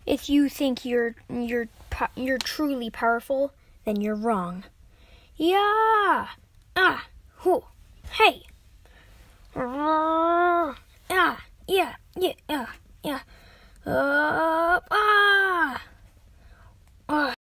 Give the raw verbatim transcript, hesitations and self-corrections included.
If you think you're you're you're truly powerful, then you're wrong. Yeah. Ah. Who. Hey. Ah. Yeah. Yeah. Yeah. Yeah. Uh, ah.